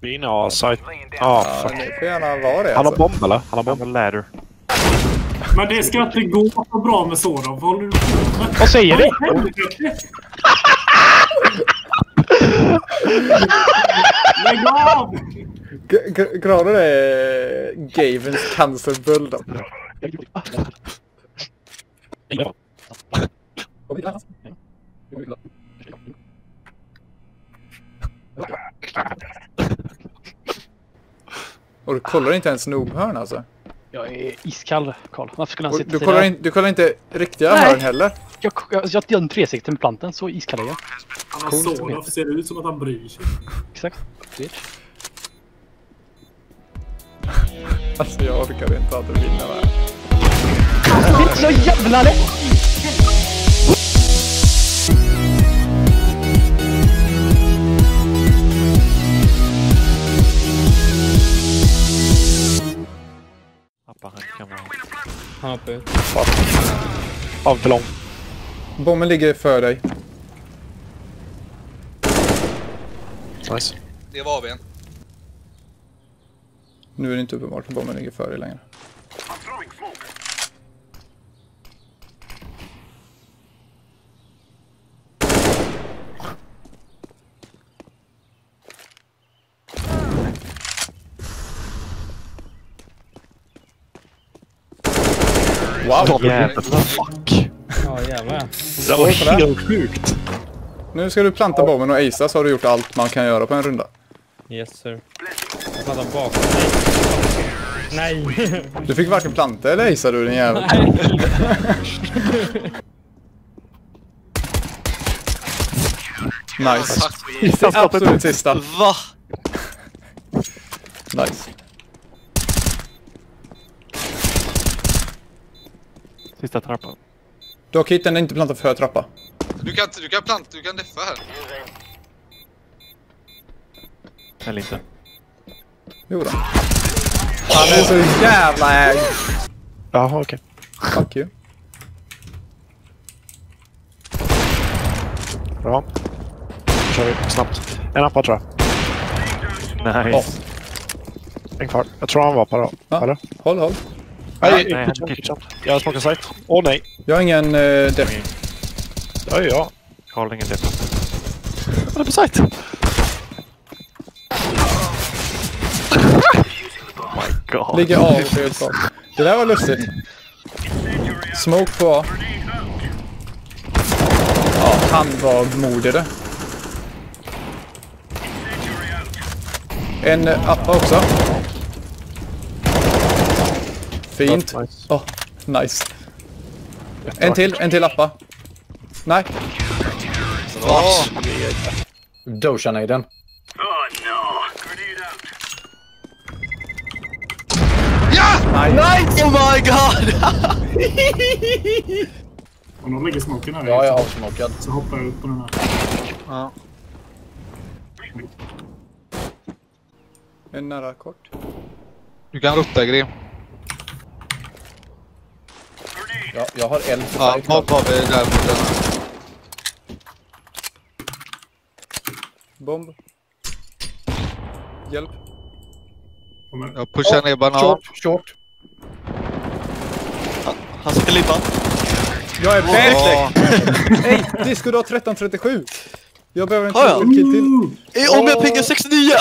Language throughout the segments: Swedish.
Bin har sajt. Ja, ni får gärna vara det. Han har Alltså. bomb eller? Han har bomb. Ladder. Men det ska inte gå så bra med sådan. Vad håller du på med? Vad säger du? Lägg av! Grader är Gavens cancerböld. Och du kollar inte ens noobhörn alltså? Jag är iskall, Karl. Varför skulle han sitta Du kollar inte riktiga Nej. hörn heller? Jag gör en 360 med planten, så iskall är jag. Han har sådan. Ser det ut som att han bryr sig. Exakt. Bitch. Alltså jag orkar inte att vinna det här. Det är så jävla lätt! Av för lång. Bomben ligger för dig. Nice. Det var AWn. Nu är det inte uppenbart att bomben ligger för dig längre. Wow! Jävlar, fuck. Ja, jävlar. Det var helt sjukt. Nu ska du planta bomben och acea så har du gjort allt man kan göra på en runda. Yes, sir. Jag plantar bakom. Nej. Du fick varken planta eller acea du din jävel. Nice. Absolut sista. Va? Nice. Sista trappan. Dock hitten är inte plantad för trappa. Du kan deffa här. Eller inte. Jo då. Han är så jävla ägd. Jaha, okej. Fuck you. Bra. Då kör vi snabbt. En appa tror jag. Nice. En kvar. Jag tror han var på då. Ja. Eller? Håll. Nej, kitchen. Jag har smakat sajt. Åh nej. Jag har ingen def. Ja. Jag har ingen def. Han är på sajt. Oh my god. Ligger av och fel sak. Det där var lustigt. Smoke på A. Ja, han var modigare. En appa också. Fint. Nice. Oh, nice. En till appa. Nej. Doja-nejden. Nice! Oh my god! Om de lägger smoken här. Ja, jag har avsmokad. Så hoppar jag upp på den här. Ja. En nära kort. Du kan rotta Grim. Ja, jag har eld på Ja, sajt. mobb har vi där mot den. Bomb. Hjälp. Jag pushar ner banan. Short. Han ska lippa. Jag är perfekt! Hej, Disco du har 1337. Jag behöver en triple kill till. Om jag pingar 69!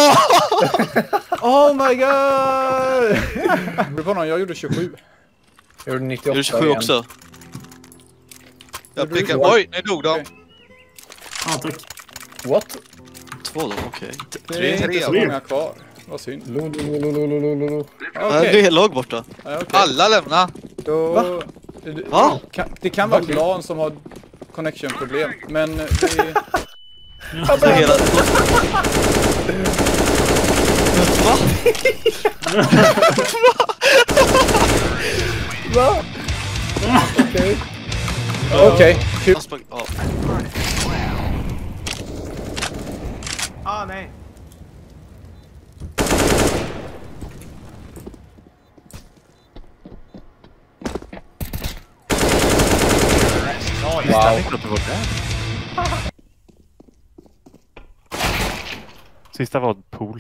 Oh my god! Det var någon, jag gjorde 27. Jag gjorde 98 Jag gjorde 27 igen. också. Jag pickar... Oj, nu dog de. Okej. Ja, tack. What? 2 då, okej. Det är inte så många kvar. Vad synd. Det är helt lag borta. Ja, okej. Alla lämna. Då... Va? Det kan vara LAN som har connection-problem, men det... Alltså hela... Va? Va? Okej. Okej, kul. Nej. Wow. Sista var pool.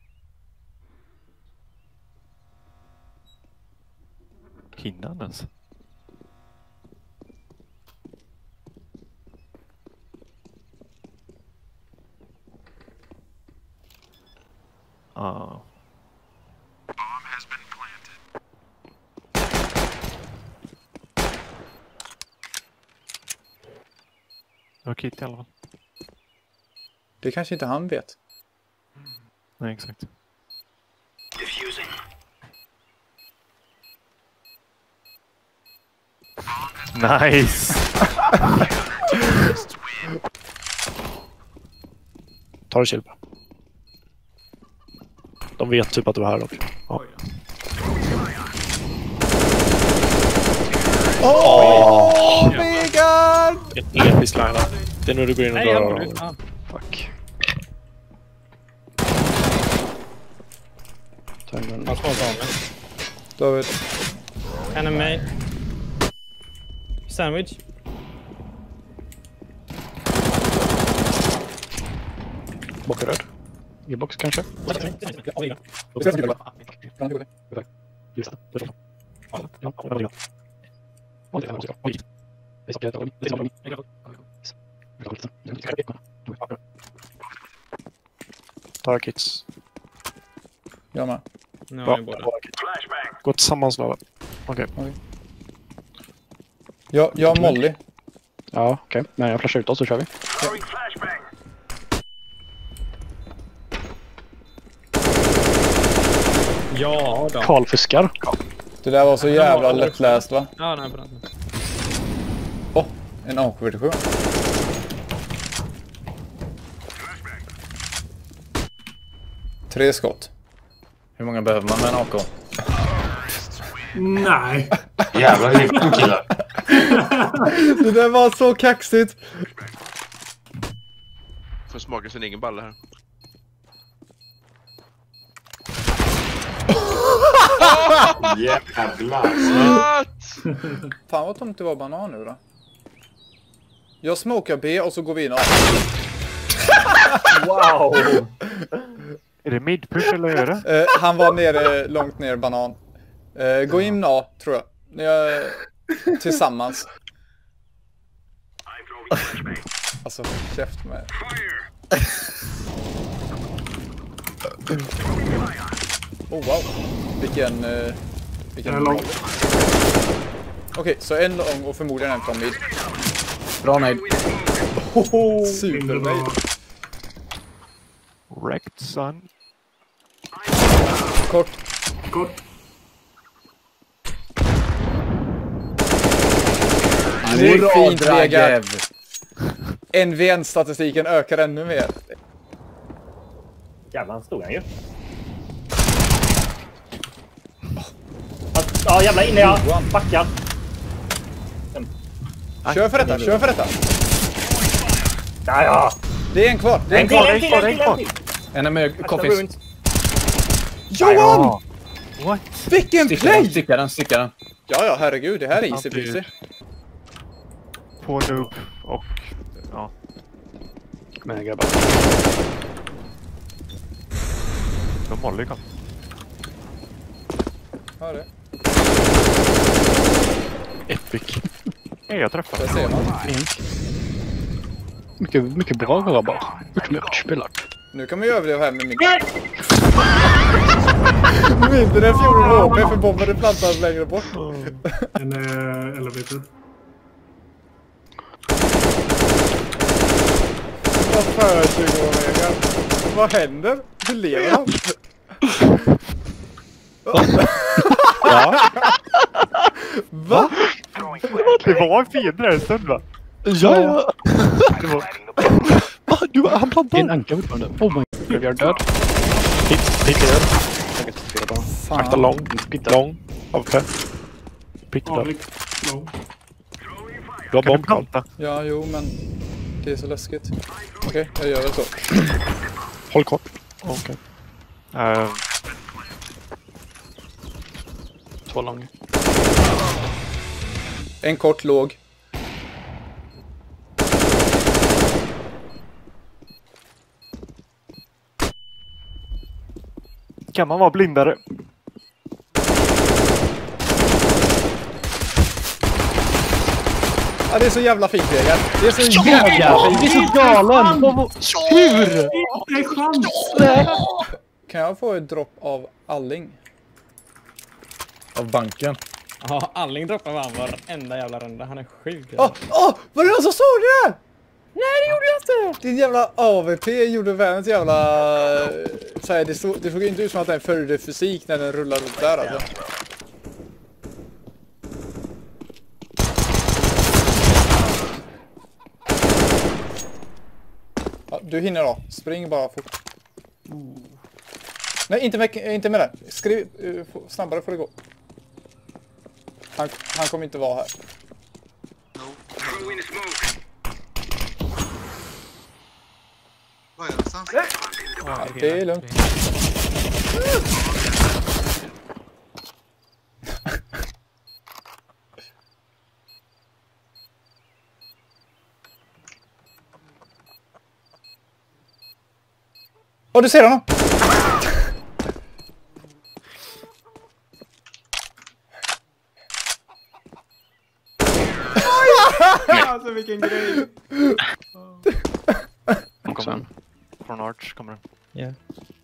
Hinner han ens? Ah. Okej, i alla fall. Det kanske inte han vet. Nej, exakt. Nice! Ta det chill. De vet typ att du är här också. Ja. Vegan! Ett episkt line. Det är nu du går in och Nej, drar jag av. borde... Ja. Fuck. Ta en Han smakar av mig. David. Enemy. Sandwich. Bockaröd. E-box kanske? Ta kits. Jag med. Nu har Bra. jag båda. Gå tillsammans nu. Okej. Jag har Molly. Ja, okej. Men jag flashar ut oss så kör vi. Ja då. Karl fuskar. Det där var så jävla lättläst, va? Ja, nej, på den. En AK-47. Tre skott. Hur många behöver man med en AK? Nej. Jävlar, det är killar. Det där var så kaxigt. Får smaka sin egen balle här. Jävlar. What? Fan vad tomt det var banan nu då. Jag smokar B och så går vi in A. Wow. Är det midpush eller är det? Han var nere, långt ner banan. Gå in A, tror jag. Ni är tillsammans. Alltså, käft med. Oh wow. Vilken... Den är lång. Okej, så en lång och förmodligen en från mid. Bra nade. Supermade. Wrecked son. Kort. Kort. Det är fint, Vegard. NVN-statistiken ökar ännu mer. Jävlar, han stod han ju. Ja, jävlar, inne jag. Backar. Kör för detta, kör för detta. Ja, ja. Det är en kvar. Det är en kvar. En är med coffees. Johan! What? Vilken play! Stickar den. Ja, herregud. Det här är easy peasy. På loop och... Ja. Kom igen grabbar. De Molly kom. Ja, det. Epic. Nej, jag träffade. Där ser man. Mycket bra grabbar. Mycket spelat. Nu kan man ju överleva här med min... Mindre än 14 HP för bomben är plantad längre bort. En elevator. Vad för 20 år, Vegard? Vad händer? Hur lever han? Ja. Va? Det var en fiende där en stund, va? Ja. Det var... Han plantade. En anka fortfarande. Oh my god, jag är död. Hit ner. Akta lång. Lång. AWP. Picked up. Avlik. Lång. Du har Kan du bomb, Carl. planta? Ja, jo, men det är så läskigt. Okej, jag gör det så. Håll kort. Okej. Två långa. En kort låg. Kan man vara blindare? Ja, det är så jävla fint, Vegard. Det är så jävla fint. Det är så galen! Hur? Det är chans! Kan jag få ett dropp av Alling? Av banken. Ja, Alling droppar van varenda jävla runda. Han är sjuk. Var det någon som såg det här? Nej, det gjorde jag inte! Din jävla AVP gjorde världens jävla... Så här, det såg inte ut som att den följde fysik när den rullade runt där alltså. Ja, du hinner då. Spring bara fort. Nej, inte med det. Skriv snabbare får det gå. Han kommer inte vara här. Vad är det någonstans? Ja, det är lugnt. Du ser honom! Alltså vilken grej! Kommer. Från Arch kommer den. Ja.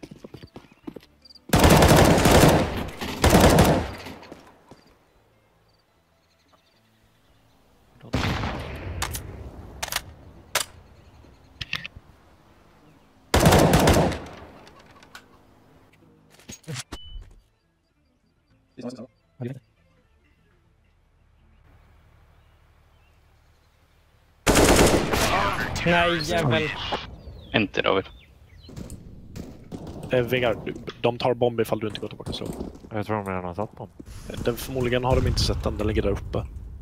Nej, jävel. Inte David. Vegard, de tar bomb ifall du inte går tillbaka så. Jag tror de redan har satt bomb. Förmodligen har de inte sett den, den ligger där uppe.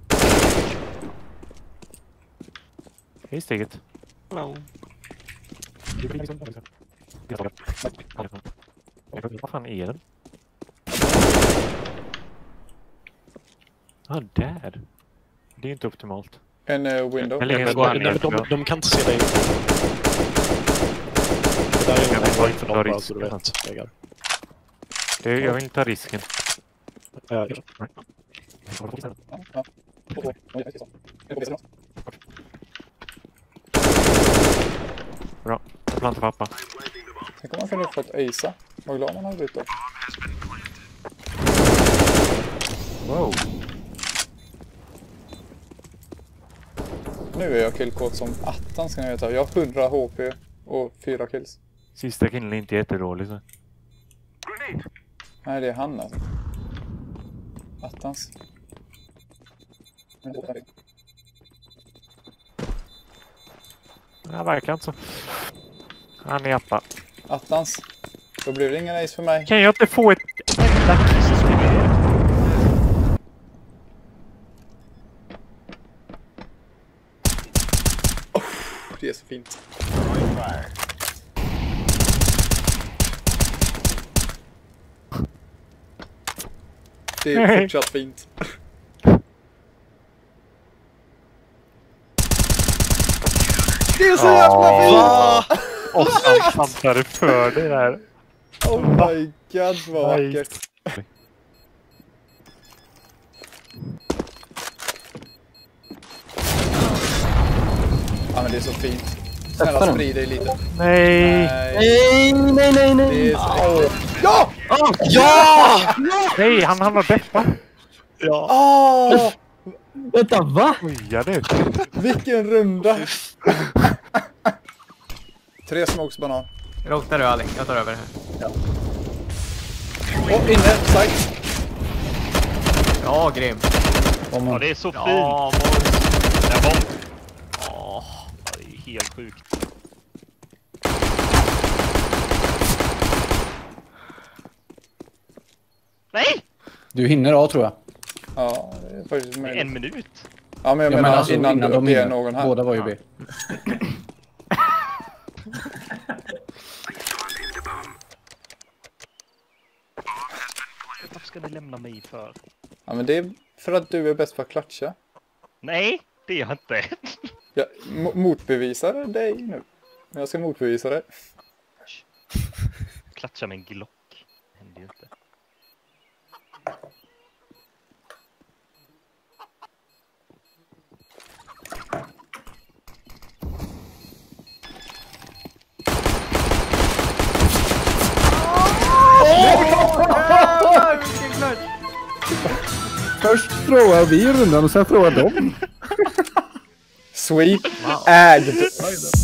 Hej steget. Hello. Vad fan är den? Där. Det är inte optimalt. En window. De kan inte se dig. Det där är en poäng för dem bara så du vet, Vegard. Jag vill inte ta risken. Bra, planta pappa. Tänk om man kunde fått Isa. Vad glad man hade blivit då. Wow. Nu är jag killkåt som 18 ska jag veta. Jag har 100 HP och 4 kills. Sista killen är inte jättedålig så. Nej, det är han alltså. 18s. Det verkar inte så. Han är appa. 18s. Då blir det ingen ace för mig. Kan jag inte få ett enda kiss? Det är så fint. Det är fortsatt fint. Det är så jävla fint! Och han stampade för det där. Oh my god, vad vackert. Ja, men det är så fint. Snälla sprid dig lite. Nej! Det är så ja! Ja! Nej, han hamnar deppa. Ja! Vänta, va? Skojar du? Vilken runda! 3 smokes banan. Roktar du Alling, jag tar över här. Ja. Och inne, side. Ja, grym. Ja, det är så fint. Ja, det är bomb. Det är helt sjukt. Nej! Du hinner A tror jag. Ja, det är faktiskt möjligt. En minut. Ja, men jag menar alltså, innan de det är hinner. någon här. Båda var ju B. Varför ska du lämna mig för? Ja, men det är för att du är bäst på att klatcha. Nej, det är jag inte. Jag motbevisar dig nu. Jag ska motbevisa dig. Klatcha med en glock. hände ju inte. Först frågar vi rundan och sen frågar de. Sweep. Ägd.